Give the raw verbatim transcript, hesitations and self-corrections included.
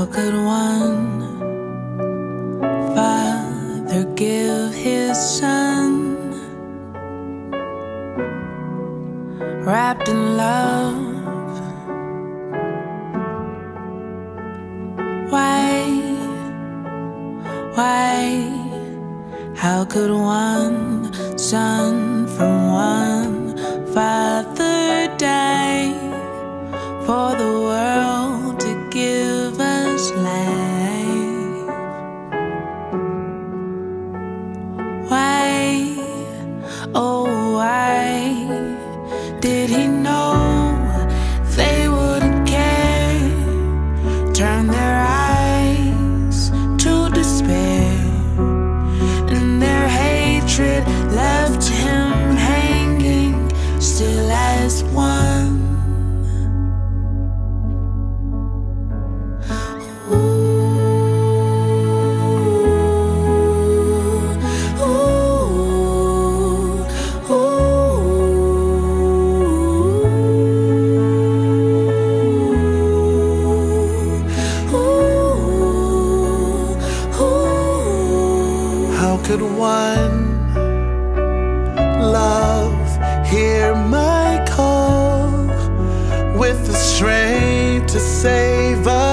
could one father give his son, wrapped in love? Why, why, how could one son from one father die for the world to give us life? Why, oh why did he know they wouldn't care? Turn their eyes to despair, and their hatred left him hanging still as one. How could one love hear my call with the strength to save us?